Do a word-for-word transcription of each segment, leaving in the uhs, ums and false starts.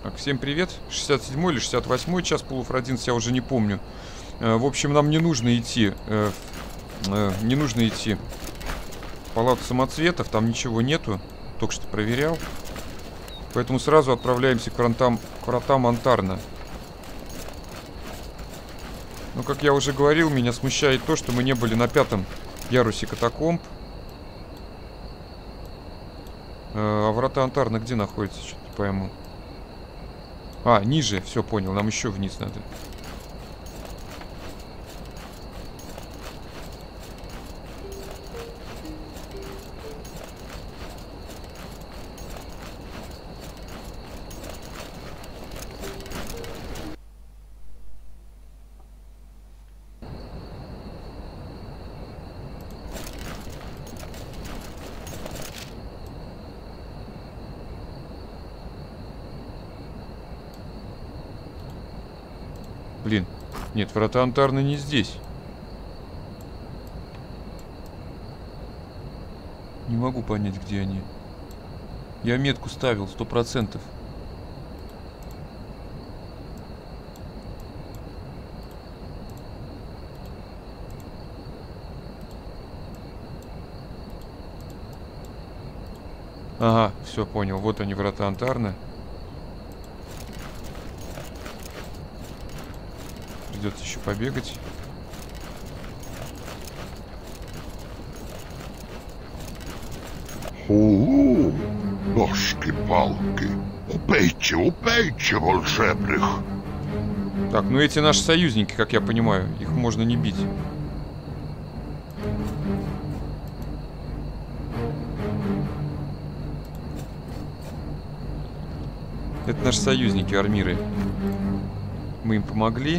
Так, всем привет. шестьдесят седьмой или шестьдесят восьмой час полуфродинс, я уже не помню. Э, в общем, нам не нужно идти. Э, э, не нужно идти в палату самоцветов, там ничего нету. Только что проверял. Поэтому сразу отправляемся к вратам, к вратам Антарна. Но, как я уже говорил, меня смущает то, что мы не были на пятом ярусе катакомб. А врата Антарна где находятся? Что-то не пойму. А, ниже. Все, понял. Нам еще вниз надо. Блин, нет, врата Антарна не здесь. Не могу понять, где они. Я метку ставил, сто процентов. Ага, все понял. Вот они, врата Антарна. Придется еще побегать. О, дошки-палки. Убейте, убейте волшебных. Так, ну эти наши союзники, как я понимаю. Их можно не бить. Это наши союзники, армиры. Мы им помогли.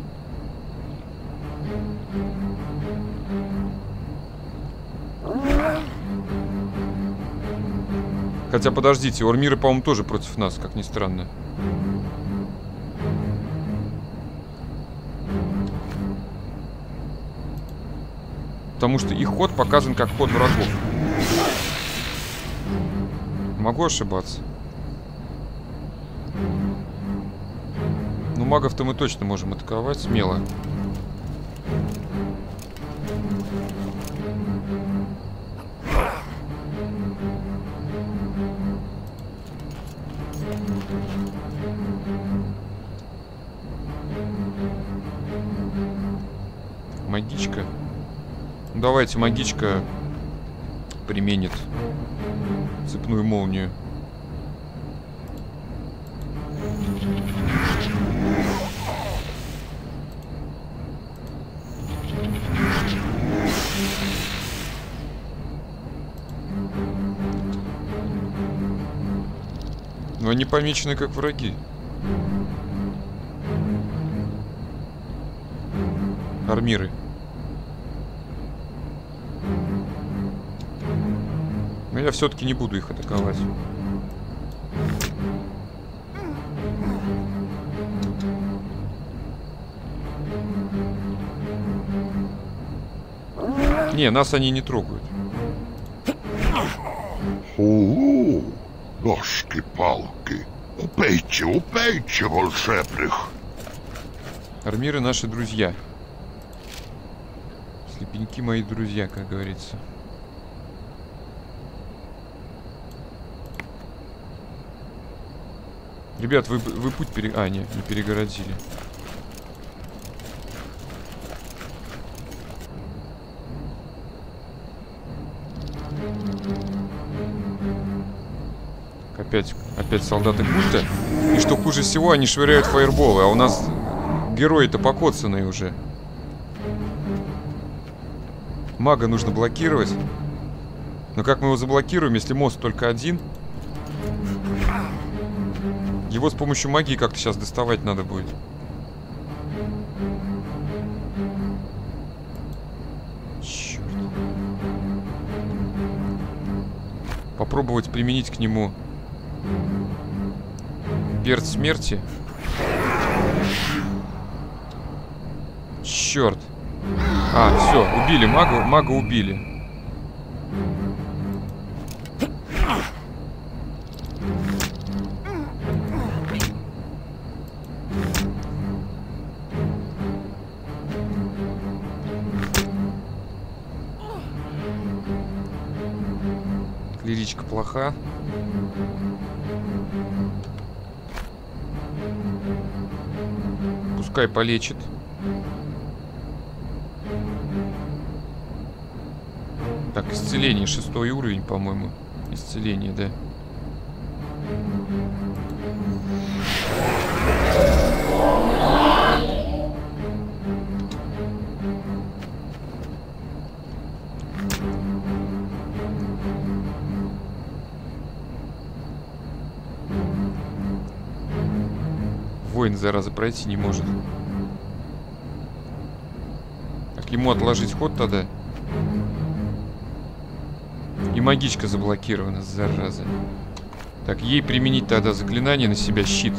Хотя, подождите, Ормиры, по-моему, тоже против нас, как ни странно. Потому что их ход показан как ход врагов. Могу ошибаться. Ну, магов-то мы точно можем атаковать смело. Магичка. Ну, давайте магичка применит цепную молнию. Но они помечены как враги. Армиры. Но я все-таки не буду их атаковать. Не, нас они не трогают. О, дошки-палки. Убейте, убейте волшебных. Армиры наши друзья. Слепеньки мои друзья, как говорится. Ребят, вы, вы путь пере... А, не, не перегородили. Опять, опять солдаты культа. И что хуже всего, они швыряют фаерболы, а у нас герои-то покоцанные уже. Мага нужно блокировать. Но как мы его заблокируем, если мост только один? Его с помощью магии как-то сейчас доставать надо будет. Черт. Попробовать применить к нему перст смерти. Черт. А, все, убили мага, мага убили. Водичка плоха. Пускай полечит. Так, исцеление. Шестой уровень, по-моему. Исцеление, да. Воин, зараза, пройти не может. Так, ему отложить ход тогда. И магичка заблокирована, зараза. Так, ей применить тогда заклинание на себя, щит.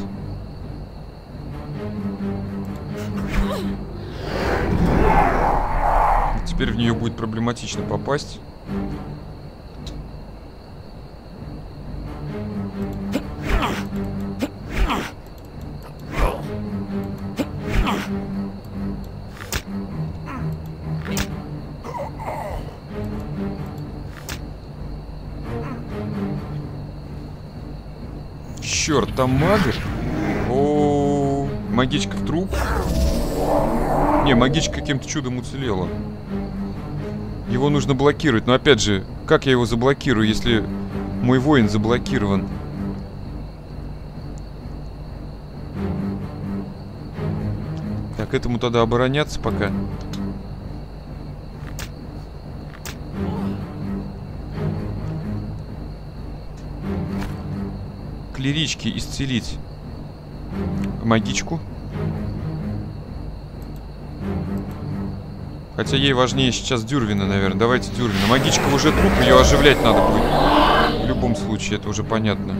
Теперь в нее будет проблематично попасть. Черт, там магер? О, магичка в труп? Не, магичка каким-то чудом уцелела. Его нужно блокировать. Но опять же, как я его заблокирую, если мой воин заблокирован? Так, этому тогда обороняться пока. Клирички исцелить магичку. Хотя ей важнее сейчас Дюрвина, наверное. Давайте Дюрвина. Магичка уже труп, ее оживлять надо будет. В любом случае, это уже понятно.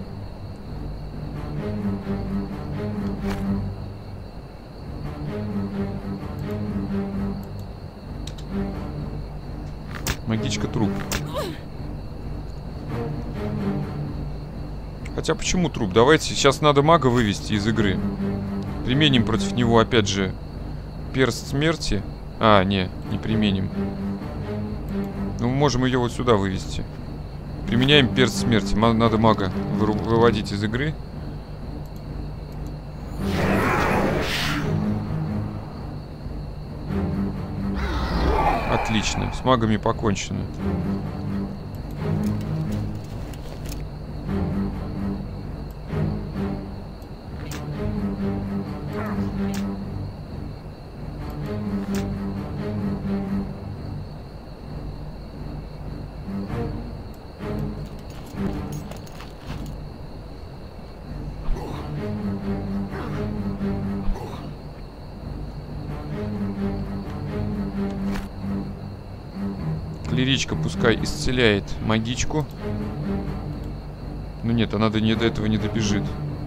Магичка труп. Хотя почему труп? Давайте, сейчас надо мага вывести из игры. Применим против него, опять же, перст смерти. А, не, не применим. Ну, мы можем ее вот сюда вывести. Применяем перст смерти. Надо мага выводить из игры. Отлично, с магами покончено. Клиричка пускай исцеляет магичку. Ну нет, она до, не, до этого не добежит.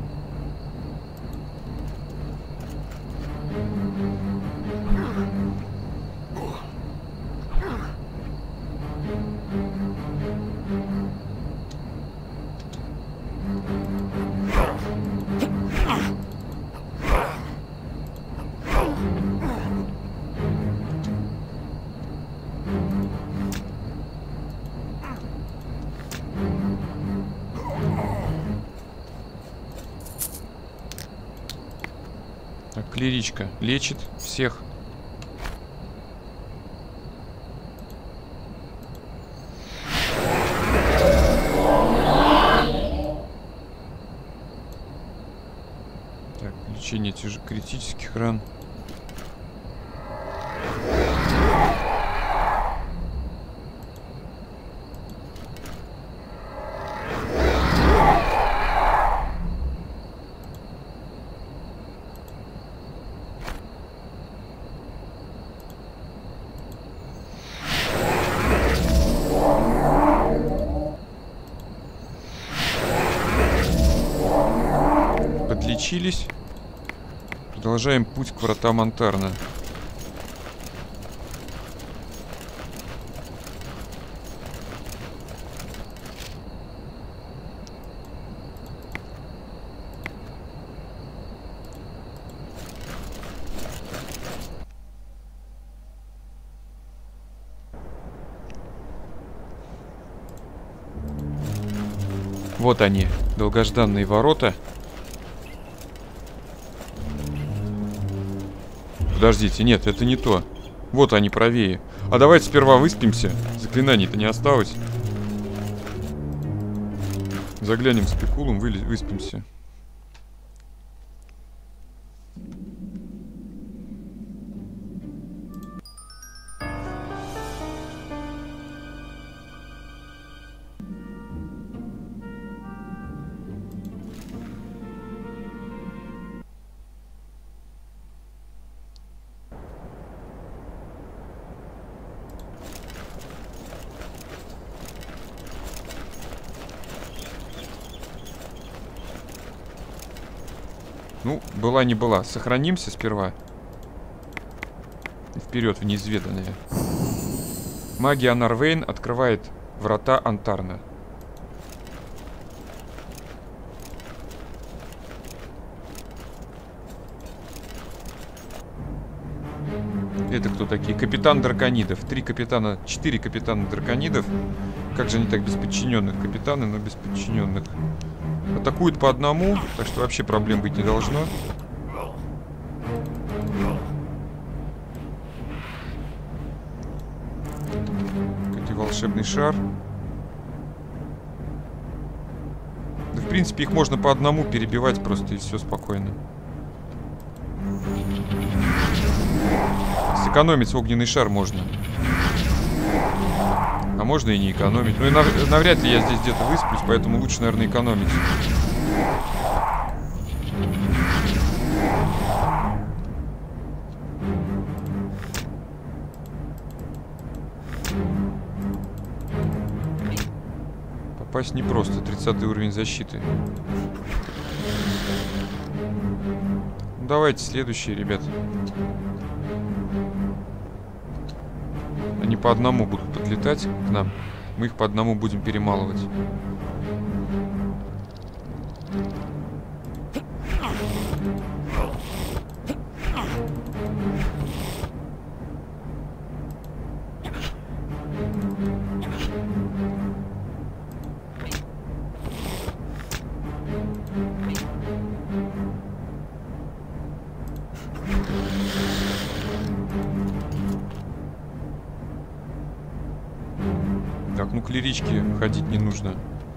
Так, клиричка лечит всех. Так, лечение тяж... критических ран. Подлечились. Продолжаем путь к вратам Антарна. Вот они, долгожданные ворота. Подождите, нет, это не то. Вот они правее. А давайте сперва выспимся. Заклинаний-то не осталось. Заглянем в спекулум, выспимся. Ну, была не была. Сохранимся сперва. Вперед в неизведанное. Магия Нарвейн открывает врата Антарна. Это кто такие? Капитан Драконидов. Три капитана, четыре капитана Драконидов. Как же они так без подчиненных? Капитаны, но без подчиненных. Атакуют по одному, так что вообще проблем быть не должно. Какой-то волшебный шар. Да, в принципе, их можно по одному перебивать просто, и все спокойно. Сэкономить огненный шар можно. А можно и не экономить. Ну и нав навряд ли я здесь где-то высплюсь, поэтому лучше, наверное, экономить. Попасть непросто. тридцатый уровень защиты. Ну, давайте следующие, ребят. Они по одному будут подлетать к нам. Мы их по одному будем перемалывать. Так, ну к лиричке ходить не нужно.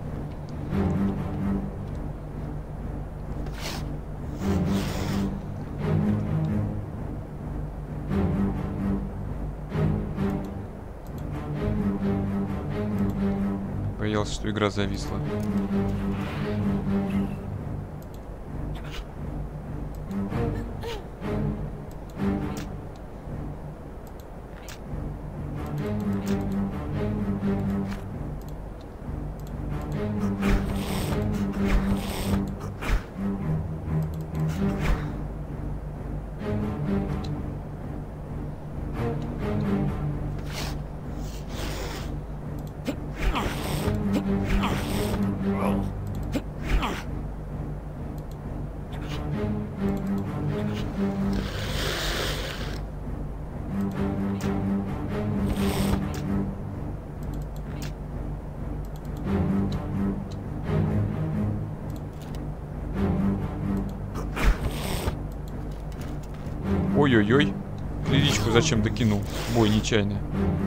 Боялся, что игра зависла. Ой-ой-ой. Лиричку зачем докинул? Бой нечаянно.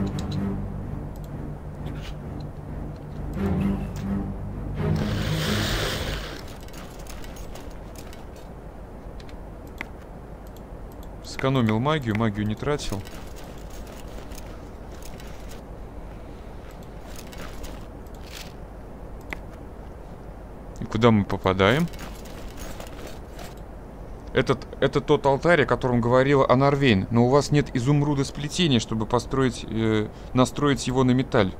Сэкономил магию, магию не тратил. И куда мы попадаем? Этот, это тот алтарь, о котором говорила Анарвейн, но у вас нет изумруда сплетения, чтобы построить, э, настроить его на металл.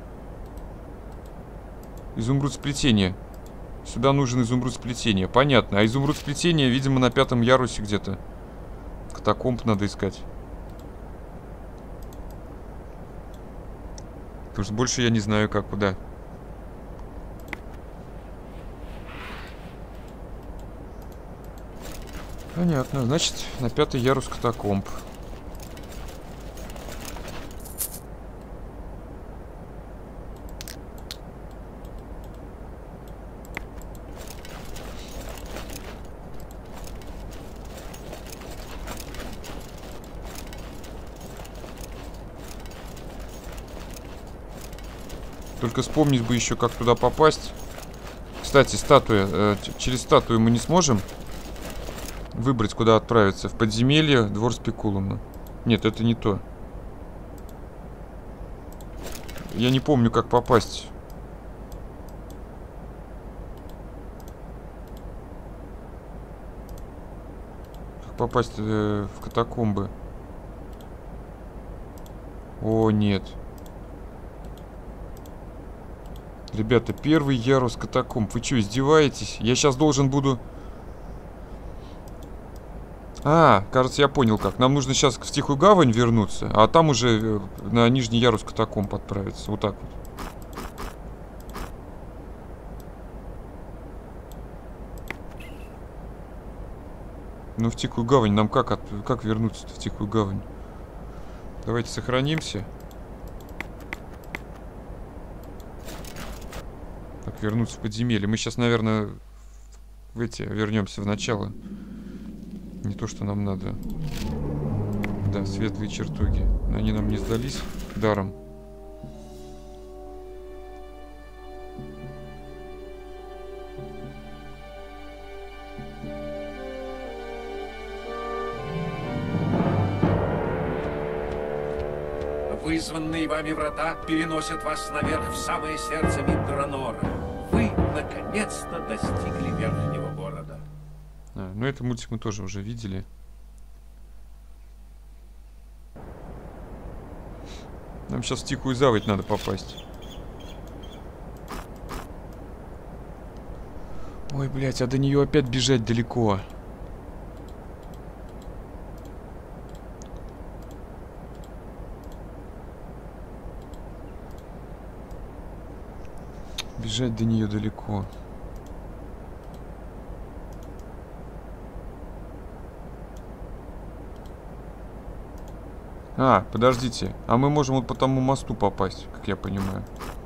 Изумруд сплетения. Сюда нужен изумруд сплетения. Понятно. А изумруд сплетения, видимо, на пятом ярусе где-то. Катакомб надо искать. Потому что больше я не знаю, как, куда. Понятно. Значит, на пятый ярус катакомб. Только вспомнить бы еще, как туда попасть. Кстати, статуя. Э, через статую мы не сможем выбрать, куда отправиться. В подземелье, двор Спекулума. Нет, это не то. Я не помню, как попасть. Как попасть э, в катакомбы. О, нет. Ребята, первый ярус катакомб. Вы что, издеваетесь? Я сейчас должен буду... А, кажется, я понял как. Нам нужно сейчас в Тихую Гавань вернуться, а там уже на нижний ярус катакомб отправиться. Вот так вот. Ну, в Тихую Гавань нам как, от... как вернуться в Тихую Гавань? Давайте сохранимся. Так, вернуться в подземелье. Мы сейчас, наверное, в эти вернемся в начало. Не то, что нам надо. Да, светлые чертоги. Они нам не сдались даром. Вызванные вами врата переносят вас наверх в самое сердце Мидранора. Вы, наконец-то, достигли верхнего города. А, ну, это мультик мы тоже уже видели. Нам сейчас в Тихую Заводь надо попасть. Ой, блядь, а до нее опять бежать далеко. Бежать до нее далеко. А, подождите. А мы можем вот по тому мосту попасть, как я понимаю.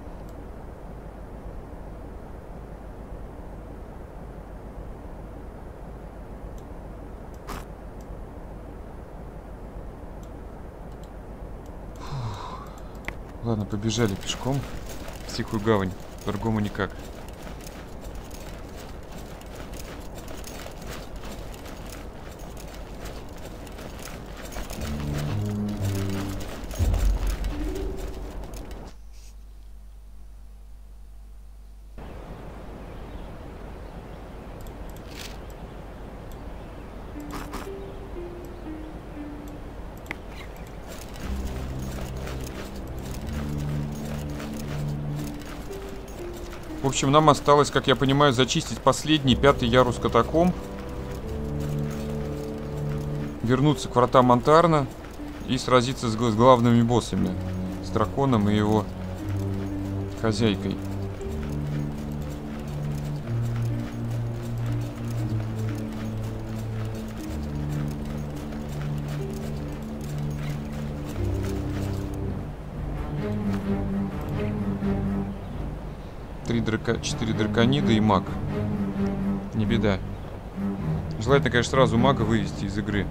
Фух. Ладно, побежали пешком в Тихую Гавань. По-другому никак. В общем, нам осталось, как я понимаю, зачистить последний, пятый ярус катакомб. Вернуться к вратам Антарна и сразиться с главными боссами. С драконом и его хозяйкой. Три драка... Четыре драконида и маг. Не беда. Желательно, конечно, сразу мага вывести из игры.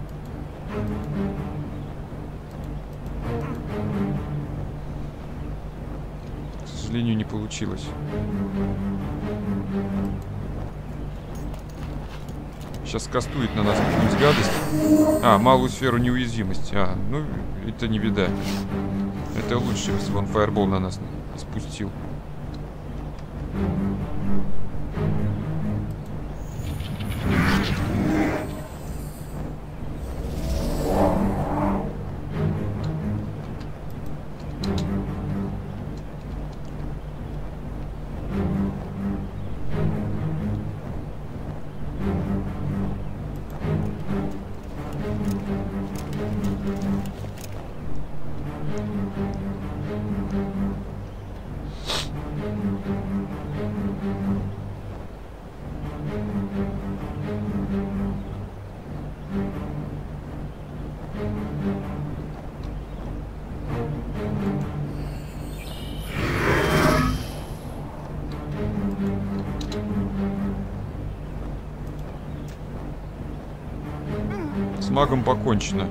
К сожалению, не получилось. Сейчас кастует на нас какую-нибудь гадость. А, малую сферу неуязвимости. А, ну, это не беда. Это лучше, если бы он фаербол на нас спустил. С магом покончено.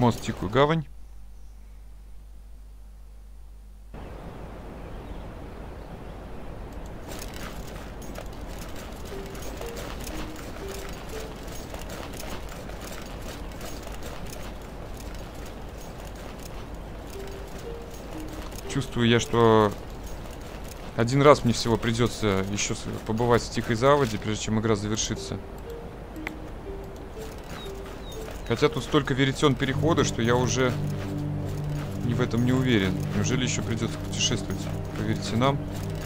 Мост в Тихую Гавань. Чувствую я, что один раз мне всего придется еще побывать в Тихой Заводе, прежде чем игра завершится. Хотя тут столько веретен перехода, что я уже не в этом не уверен. Неужели еще придется путешествовать по веретенам?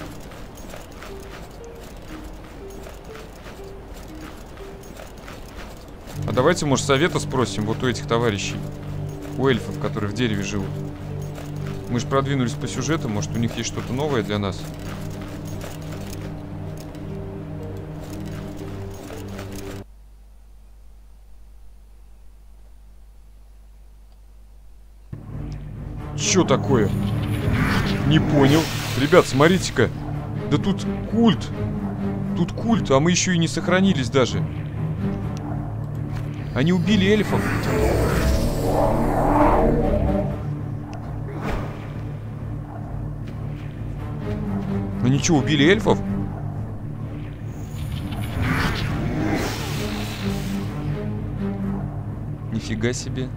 А давайте, может, совета спросим вот у этих товарищей. У эльфов, которые в дереве живут. Мы же продвинулись по сюжету, может, у них есть что-то новое для нас. Чё такое? Не понял. Ребят, смотрите-ка. Да тут культ. Тут культ, а мы еще и не сохранились даже. Они убили эльфов. Они что, убили эльфов? Нифига себе.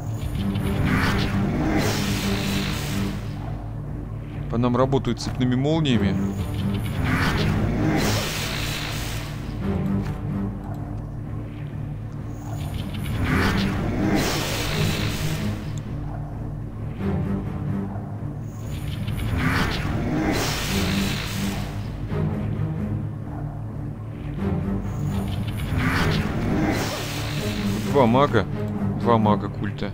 По нам работают цепными молниями. Два мага. Два мага культа.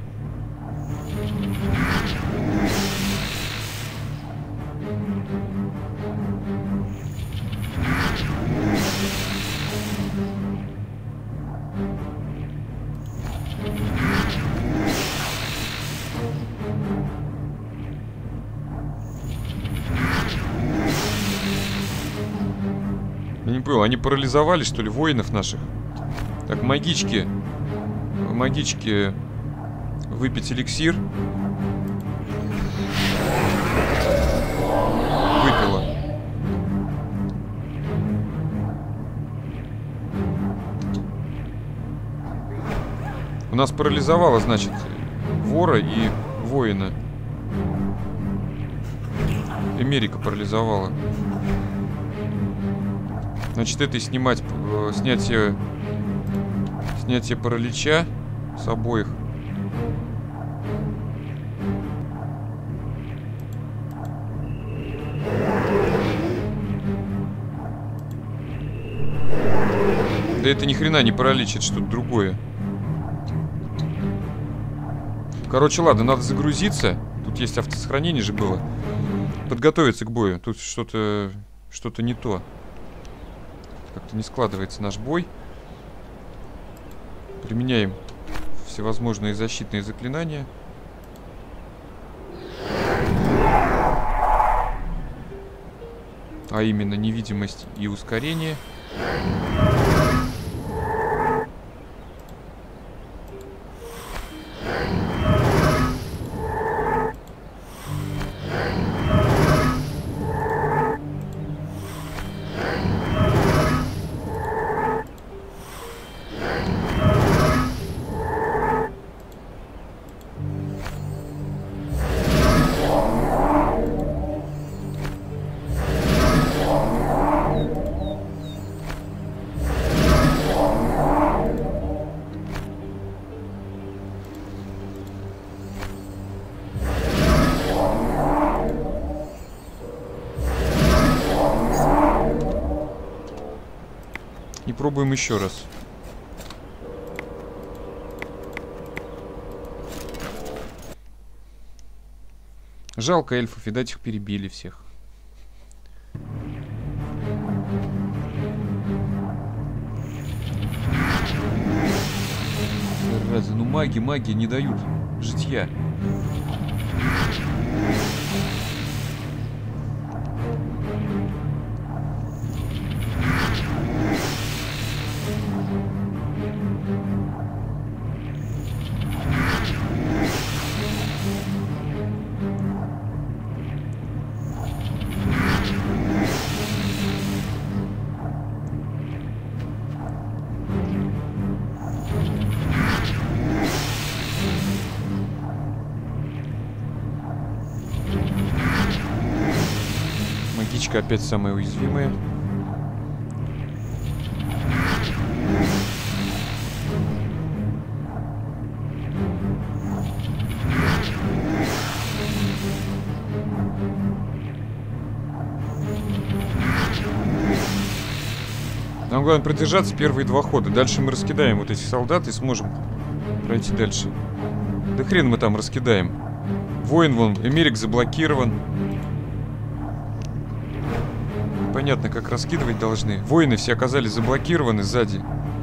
Я не понял, они парализовали, что ли, воинов наших? Так, магички. Магички. Выпить эликсир. Выпила. У нас парализовало, значит, вора и воина. Эмерика парализовала. Значит, это и снимать, э, снятие, снятие паралича с обоих. Да это ни хрена не паралич, это что-то другое. Короче, ладно, надо загрузиться. Тут есть автосохранение же было. Подготовиться к бою. Тут что-то, что-то не то. Как-то не складывается наш бой. Применяем всевозможные защитные заклинания. А именно невидимость и ускорение. И пробуем еще раз. Жалко эльфов, видать, их перебили всех. Зараза, ну маги, маги не дают житья. Птичка опять самая уязвимая. Нам главное продержаться первые два хода. Дальше мы раскидаем вот этих солдат и сможем пройти дальше. Да хрен мы там раскидаем. Воин вон, Эмерик заблокирован. Понятно, как раскидывать должны. Воины все оказались заблокированы сзади.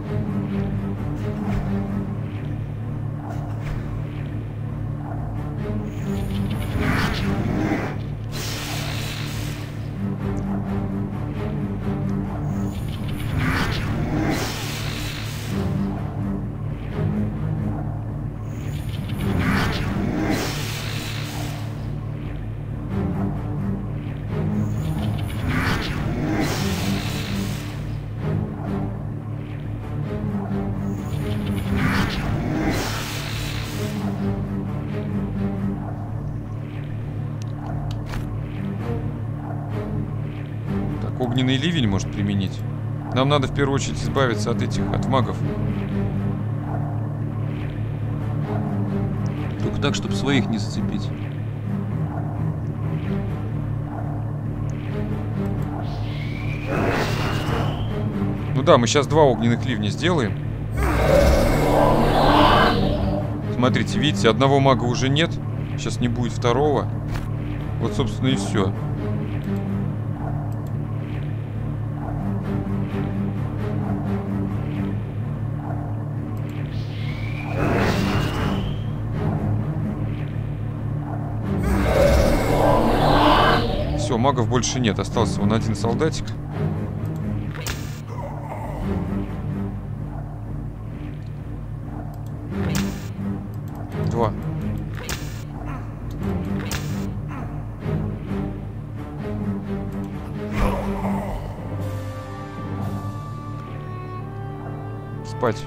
Огненный ливень может применить. Нам надо в первую очередь избавиться от этих, от магов. Только так, чтобы своих не зацепить. Ну да, мы сейчас два огненных ливня сделаем. Смотрите, видите, одного мага уже нет. Сейчас не будет второго. Вот, собственно, и все. Все, магов больше нет. Остался вон один солдатик. Два. Спать.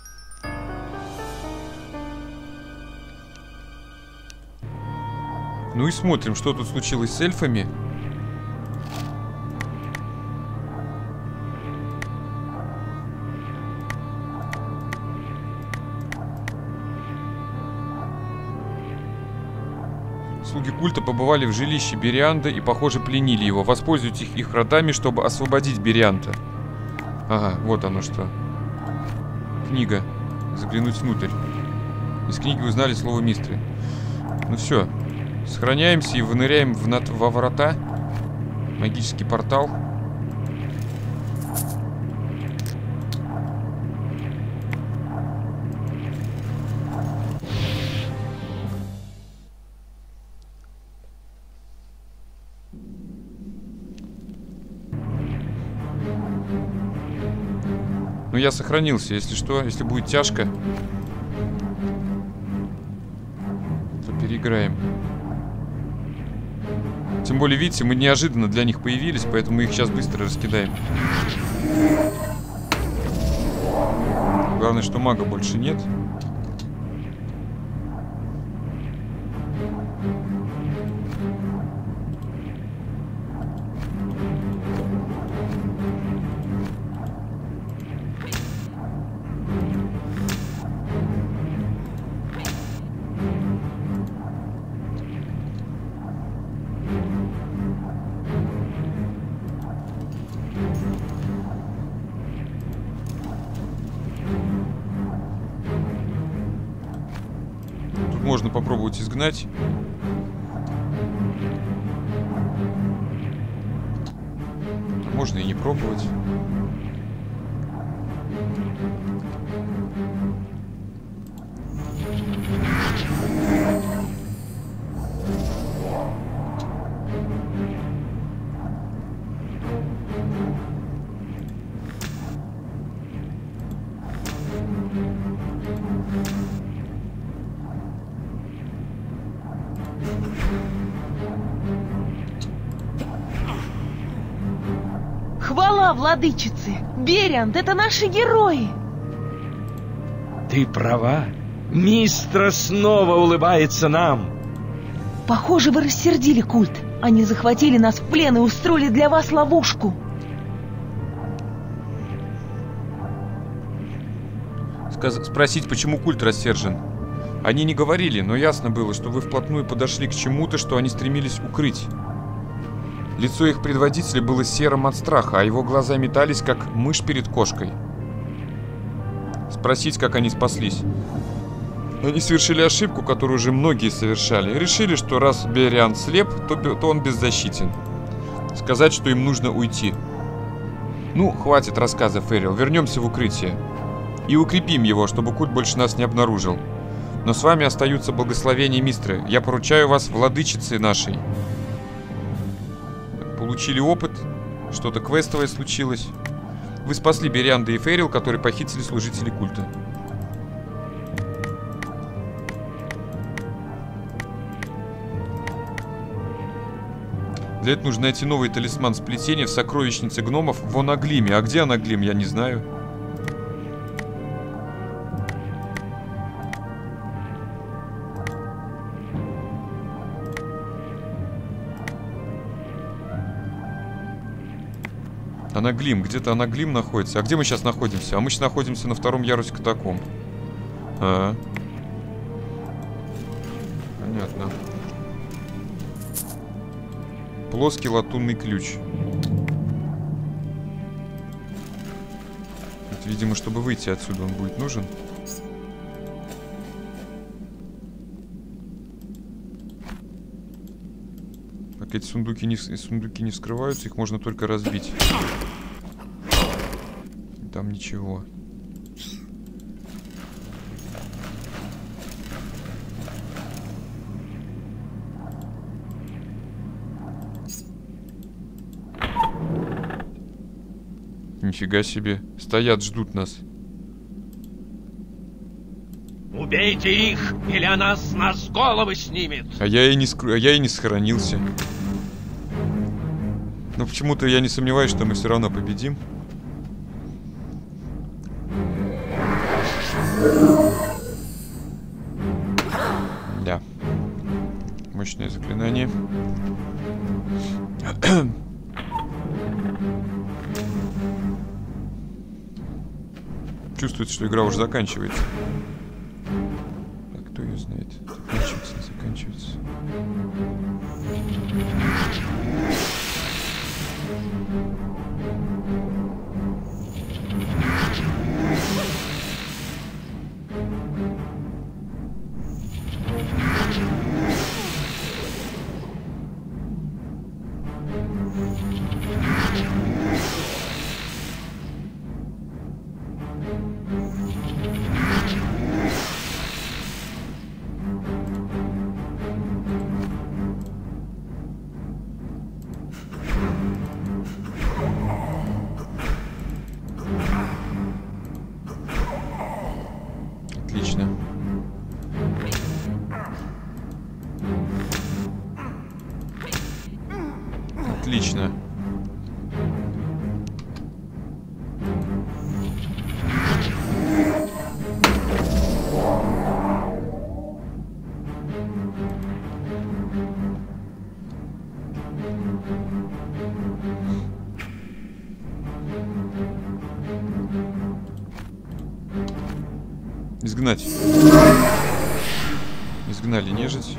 Ну и смотрим, что тут случилось с эльфами. Слуги культа побывали в жилище Берианда и, похоже, пленили его. Воспользуйтесь их родами, чтобы освободить Берианда. Ага, вот оно что. Книга. Заглянуть внутрь. Из книги узнали слово Мистры. Ну все. Сохраняемся и выныряем в над... во врата. Магический портал. Ну, я сохранился, если что, если будет тяжко, то переиграем. Тем более, видите, мы неожиданно для них появились, поэтому мы их сейчас быстро раскидаем. Главное, что мага больше нет. Можно попробовать изгнать. Можно и не пробовать. Хвала владычице! Берианд, это наши герои! Ты права. Мистра снова улыбается нам. Похоже, вы рассердили культ. Они захватили нас в плен и устроили для вас ловушку. Сказ... Спросить, почему культ рассержен. Они не говорили, но ясно было, что вы вплотную подошли к чему-то, что они стремились укрыть. Лицо их предводителя было серым от страха, а его глаза метались, как мышь перед кошкой. Спросить, как они спаслись. Они совершили ошибку, которую уже многие совершали. Решили, что раз Бериан слеп, то, то он беззащитен. Сказать, что им нужно уйти. Ну, хватит рассказов, Эрил. Вернемся в укрытие. И укрепим его, чтобы культ больше нас не обнаружил. Но с вами остаются благословения Мистры. Я поручаю вас владычице нашей. Получили опыт. Что-то квестовое случилось. Вы спасли Берианда и Ферил, которые похитили служителей культа. Для этого нужно найти новый талисман сплетения в сокровищнице гномов в Онаглиме. А где Онаглим, я не знаю. Онаглим, где-то Онаглим находится. А где мы сейчас находимся? А мы сейчас находимся на втором ярусе катакомб. А, понятно. Плоский латунный ключ. Это, видимо, чтобы выйти отсюда, он будет нужен. Так, эти сундуки не, сундуки не вскрываются, их можно только разбить. Там ничего. Нифига себе. Стоят, ждут нас. Убейте их, или она с нас головы снимет. А я и не, скр... а я и не сохранился. Но почему-то я не сомневаюсь, что мы все равно победим. Да. Мощное заклинание. Чувствуется, что игра уже заканчивается. Так, кто ее знает? Заканчивается, не заканчивается. Отлично. Отлично. Изгнать. Изгнали нежить.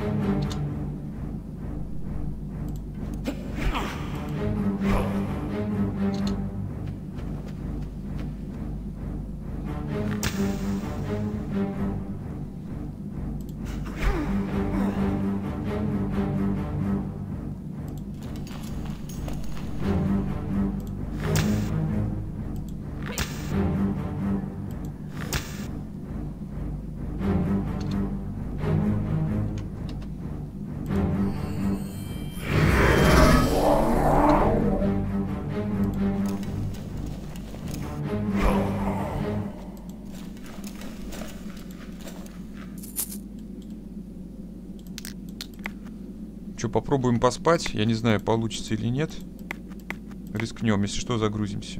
Что, попробуем поспать? Я не знаю, получится или нет. Рискнем, если что, загрузимся.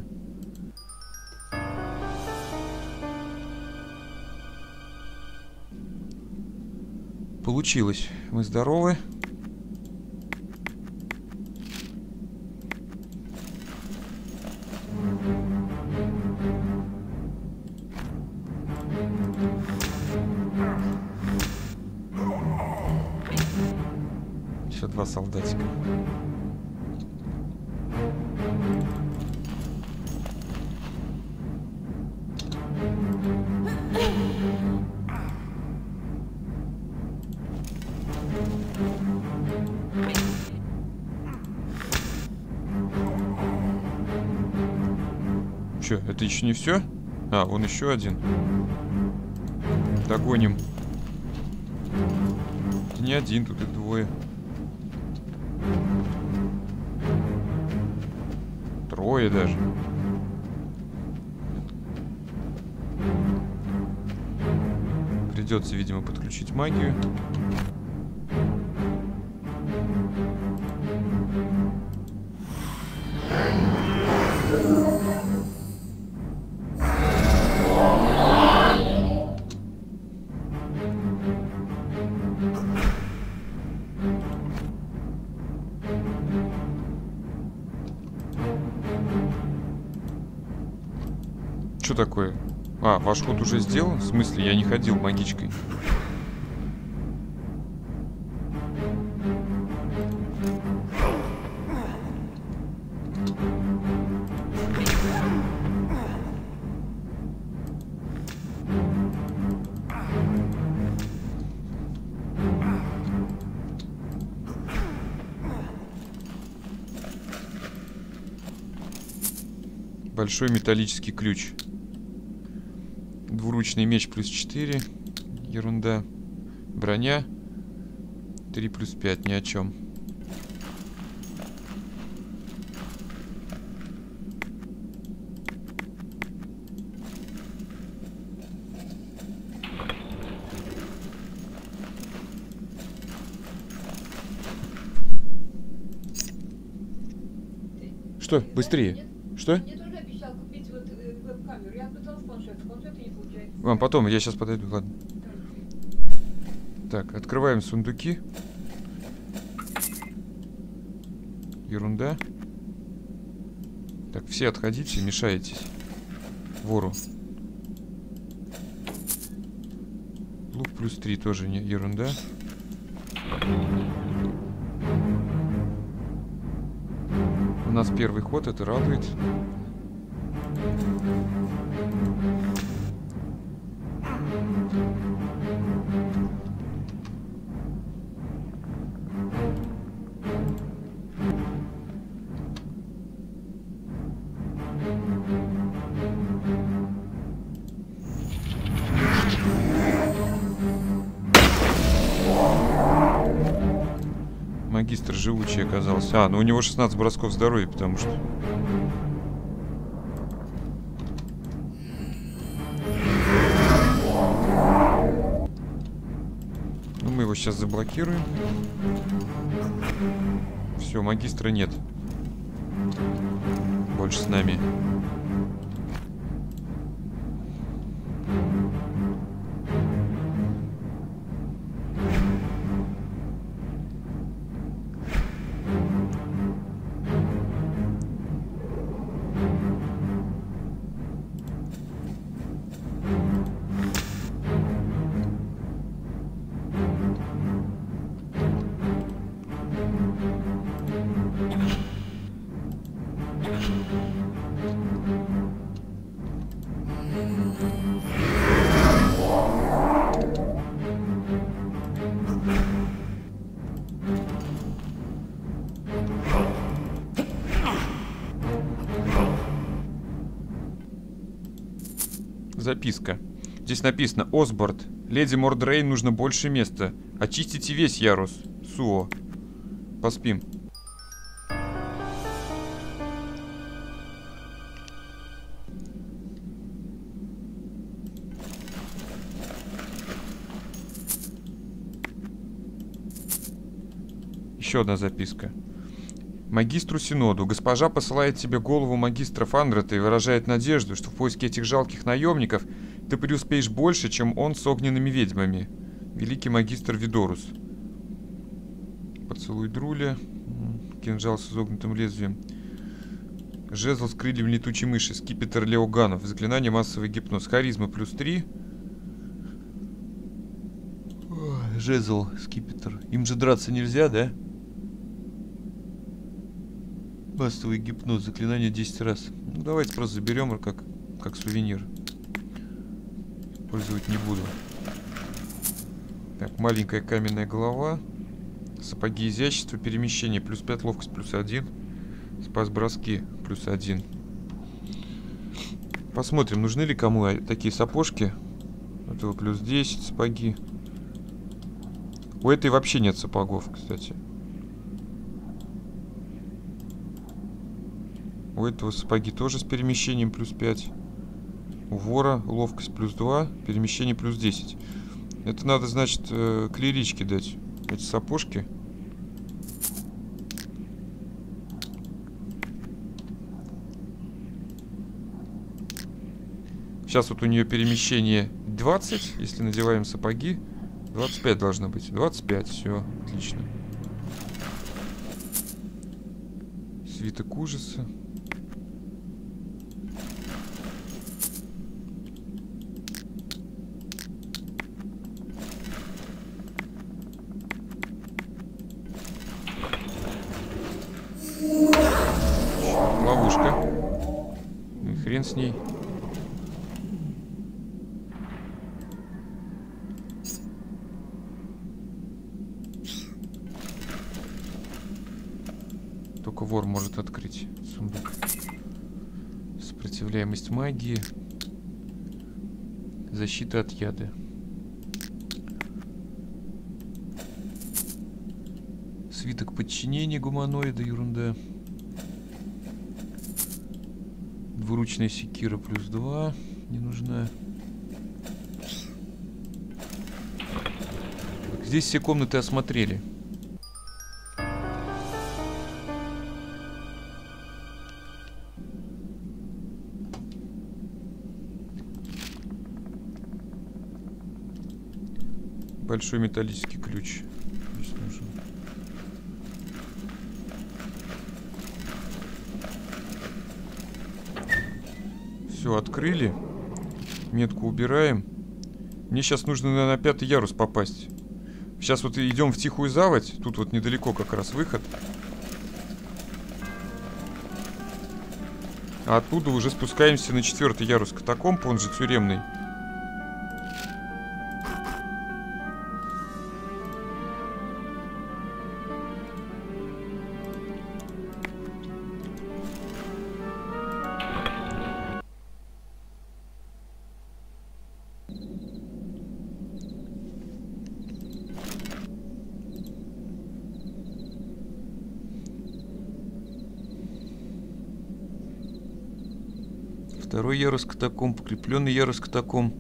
Получилось. Мы здоровы. Еще два солдатика. Че, это еще не все? А, вон еще один. Догоним. Это не один, тут их двое. Трое даже. Придется, видимо, подключить магию. Что такое? А, ваш ход уже сделан? В смысле, я не ходил магичкой. Большой металлический ключ. Двуручный меч плюс четыре. Ерунда. Броня. три плюс пять. Ни о чем. Что? Быстрее. Что? А, потом, я сейчас подойду, ладно. Так, открываем сундуки. Ерунда. Так, все отходите, мешаетесь вору. Лук плюс три тоже не ерунда. У нас первый ход, это радует. Магистр живучий оказался. А, ну у него шестнадцать бросков здоровья, потому что... Ну, мы его сейчас заблокируем. Все, магистра нет. Больше с нами. Записка. Здесь написано: Осборд, леди Мордрейн нужно больше места. Очистите весь ярус. Суо. Поспим. Еще одна записка. Магистру Синоду. Госпожа посылает тебе голову магистра Фандрата и выражает надежду, что в поиске этих жалких наемников ты преуспеешь больше, чем он с огненными ведьмами. Великий магистр Видорус. Поцелуй Друля. Кинжал с изогнутым лезвием. Жезл с крыльями летучей мыши. Скипетр Леоганов. Заклинание массовый гипноз. Харизма плюс три. Жезл, скипетр. Им же драться нельзя, да? Массовый гипноз, заклинание десять раз. Ну, давайте просто заберем как, как сувенир. Пользовать не буду. Так, маленькая каменная голова. Сапоги изящества, перемещение плюс пять, ловкость плюс один. Спас броски плюс один. Посмотрим, нужны ли кому такие сапожки. Этого плюс десять сапоги. У этой вообще нет сапогов, кстати. У этого сапоги тоже с перемещением плюс пять. У вора ловкость плюс два, перемещение плюс десять. Это надо, значит, э, клиричке дать. Эти сапожки. Сейчас вот у нее перемещение двадцать. Если надеваем сапоги, двадцать пять должно быть. двадцать пять, все, отлично. Свиток ужаса. Ловушка. Ну и хрен с ней. Только вор может открыть сундук. Сопротивляемость магии. Защита от яда. Свиток подчинения гуманоида, ерунда. Двуручная секира плюс два. Не нужна. Так, здесь все комнаты осмотрели. Большой металлический ключ здесь нужен. Все, открыли. Метку убираем. Мне сейчас нужно на, на пятый ярус попасть. Сейчас вот идем в тихую заводь. Тут вот недалеко как раз выход. А оттуда уже спускаемся на четвертый ярус катакомб, он же тюремный. Второй ярус катакомб, укрепленный ярус катакомб.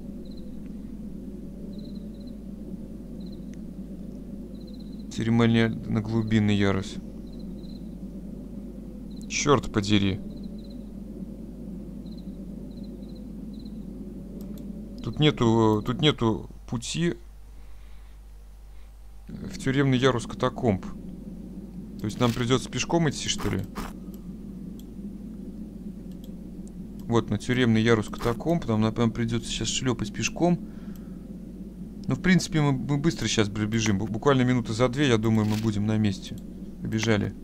Церемониально глубинный ярус. Черт подери. Тут нету, тут нету пути в тюремный ярус катакомб. То есть нам придется пешком идти, что ли? Вот на тюремный ярус катакомб. Нам, нам придется сейчас шлепать пешком. Ну, в принципе, мы, мы быстро сейчас пробежим. Буквально минуты за две, я думаю, мы будем на месте. Побежали.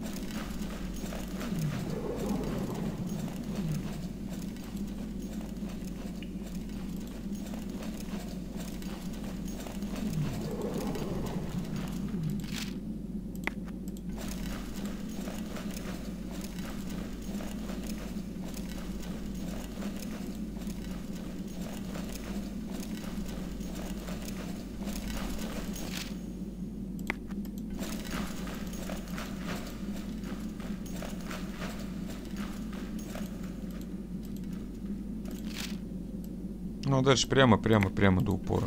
Ну, дальше прямо, прямо, прямо до упора.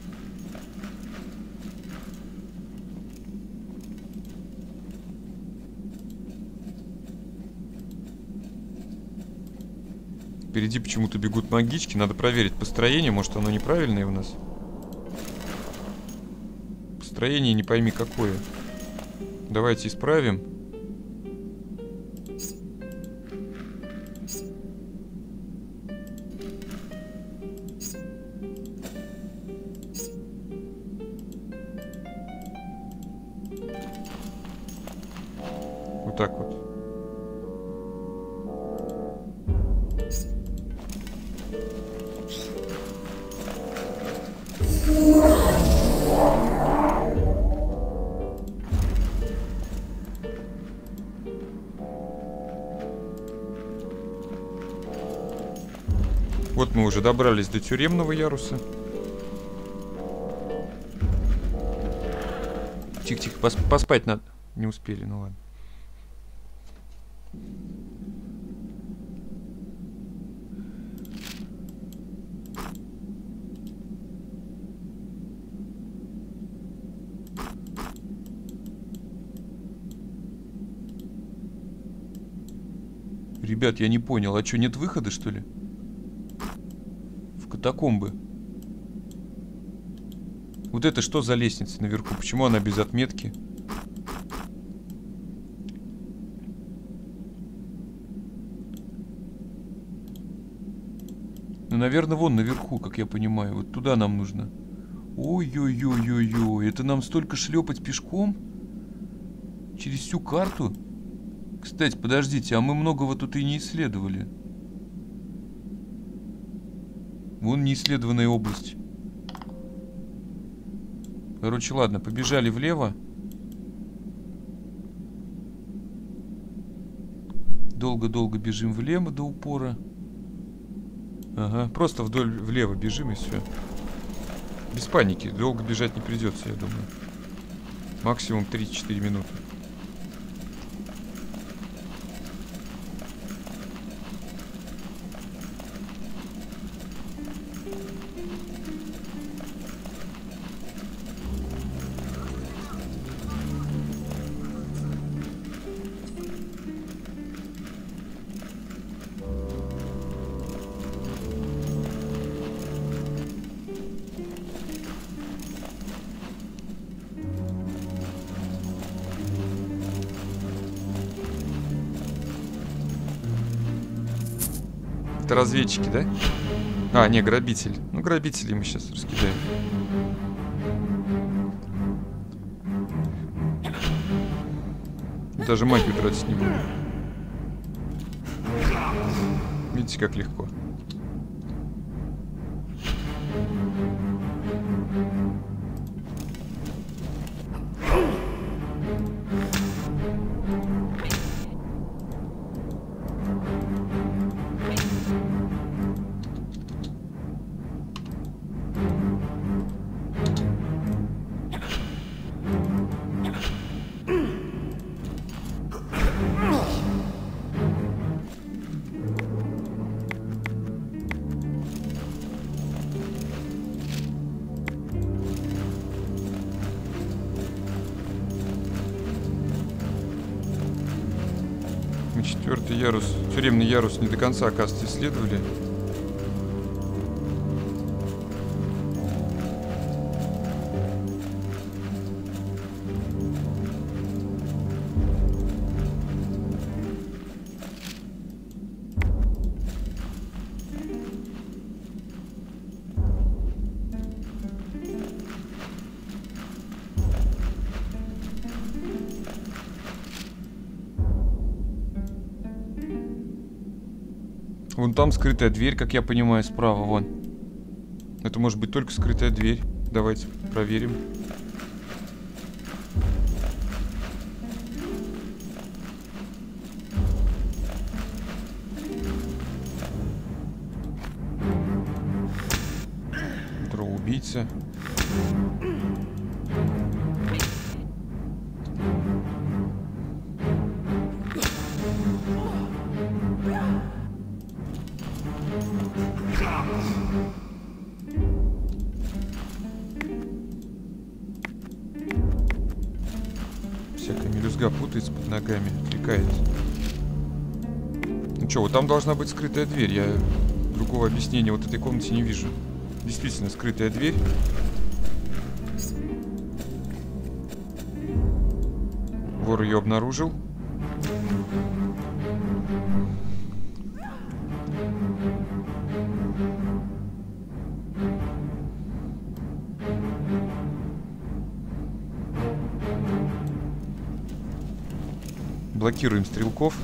Впереди почему-то бегут магички. Надо проверить построение. Может, оно неправильное у нас. Построение не пойми какое. Давайте исправим. Вот так вот. Вот мы уже добрались до тюремного яруса. Тихо-тихо, пос поспать надо. Не успели, ну ладно. Ребят, я не понял, а что, нет выхода, что ли? В катакомбы. Вот это что за лестница наверху? Почему она без отметки? Ну, наверное, вон наверху, как я понимаю. Вот туда нам нужно. Ой-ой-ой-ой-ой. Это нам столько шлепать пешком? Через всю карту? Кстати, подождите, а мы многого тут и не исследовали. Вон неисследованная область. Короче, ладно, побежали влево. Долго-долго бежим влево до упора. Ага, просто вдоль влево бежим и все. Без паники, долго бежать не придется, я думаю. Максимум три-четыре минуты. Это разведчики, да? А, не, грабитель. Ну, грабителей мы сейчас раскидаем. Даже магию тратить не буду. Видите, как легко. Четвертый ярус, тюремный ярус не до конца, оказывается, исследовали. Вон там скрытая дверь, как я понимаю, справа, вон. Это может быть только скрытая дверь. Давайте проверим. Дроу-убийца. Всякая мелюзга путается под ногами, отвлекает. Ну что, вот там должна быть скрытая дверь. Я другого объяснения вот этой комнате не вижу. Действительно, скрытая дверь. Вор ее обнаружил. Блокируем стрелков.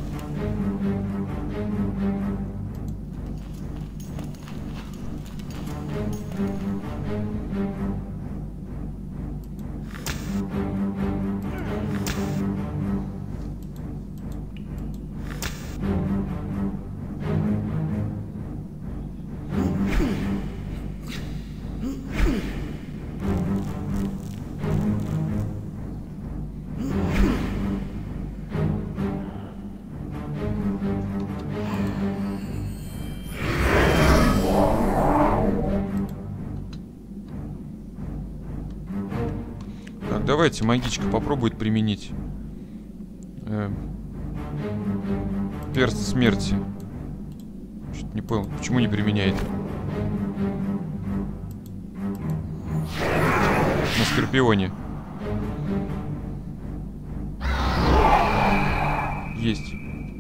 Так, давайте магичка попробует применить. Э, перст смерти. Что-то не понял, почему не применяет. На Скорпионе. Есть.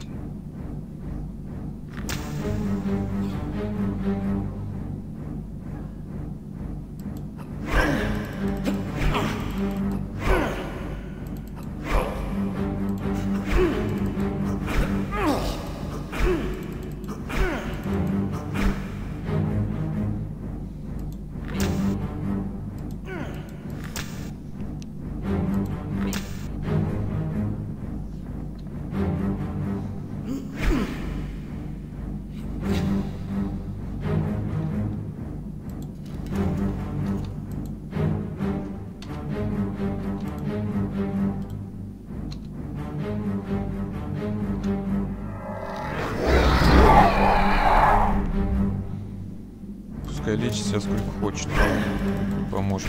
Пускай лечит себя сколько хочет. Поможет.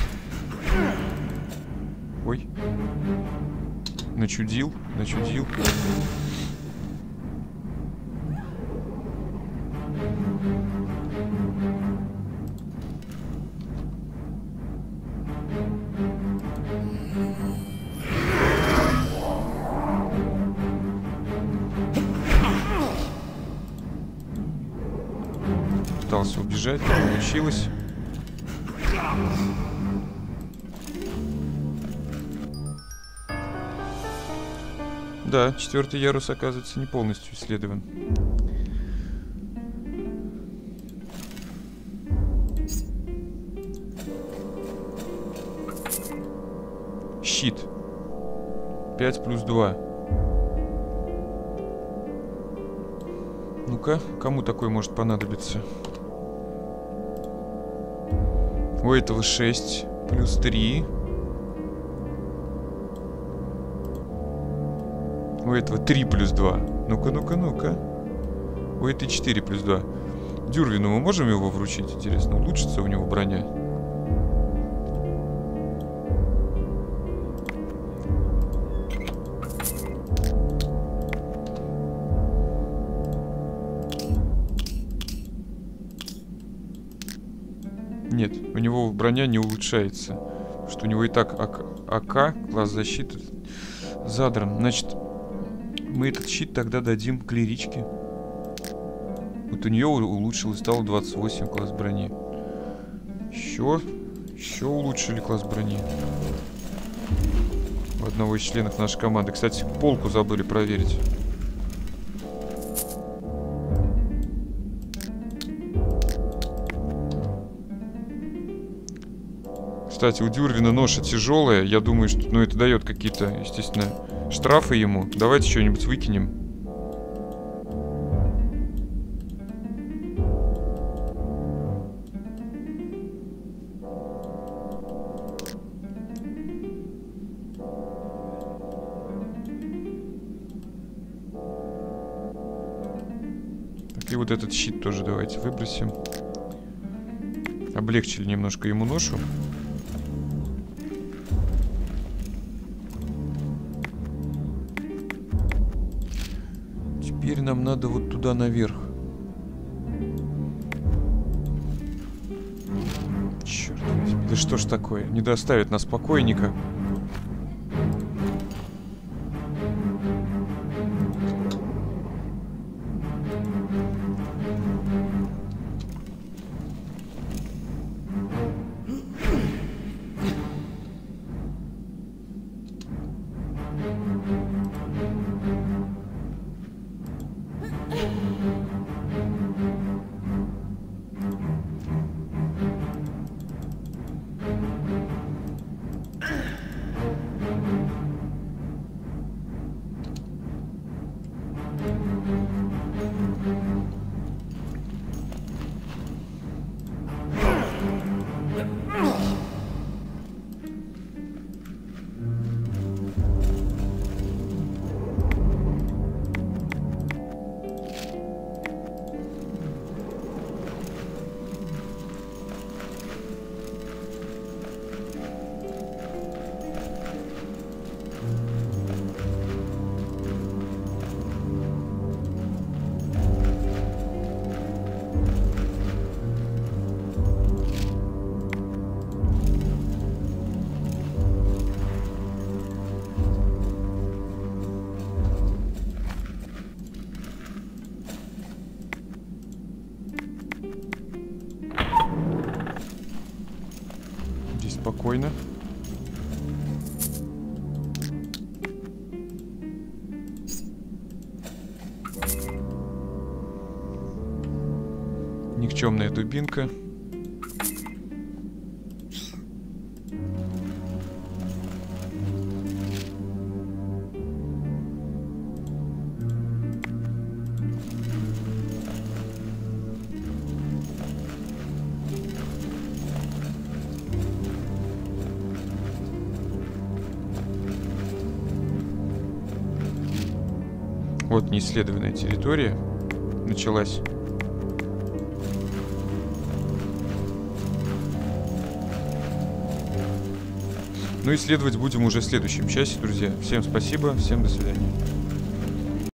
Ой. Начудил, начудил. Пытался убежать, не получилось. Да, четвертый ярус, оказывается, не полностью исследован. Щит. пять плюс два. Ну-ка, кому такой может понадобиться? У этого шесть плюс три. У этого три плюс два. Ну-ка, ну-ка, ну-ка. У этой четыре плюс два. Дюрвину мы можем его вручить? Интересно, улучшится у него броня? Нет, у него броня не улучшается. Потому что у него и так АК, класс защиты, задран. Значит, мы этот щит тогда дадим клиричке. Вот у нее улучшилось, стало двадцать восемь класс брони. Еще, еще улучшили класс брони. У одного из членов нашей команды. Кстати, полку забыли проверить. Кстати, у Дюрвина ноша тяжелая. Я думаю, что ну, это дает какие-то, естественно, штрафы ему. Давайте что-нибудь выкинем. Так, и вот этот щит тоже давайте выбросим. Облегчили немножко ему ношу. Теперь нам надо вот туда наверх. Черт возьми, да что ж такое? Не доставит нас покойника. спокойно. Никчемная дубинка. Вот неисследованная территория началась. Ну, исследовать будем уже в следующем часе, друзья. Всем спасибо, всем до свидания.